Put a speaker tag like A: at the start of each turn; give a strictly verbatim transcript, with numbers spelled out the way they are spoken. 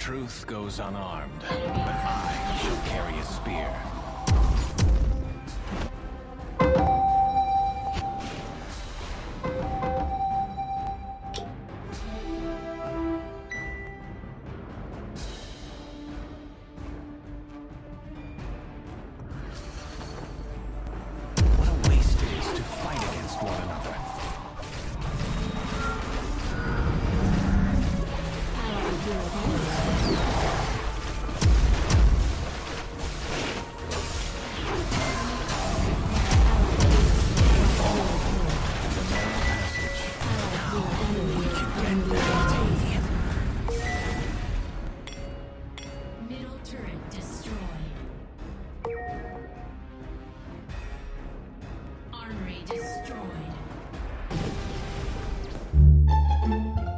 A: Truth goes unarmed, but I shall carry a spear. What a waste it is to fight against one another.
B: Middle turret destroyed. Armory destroyed.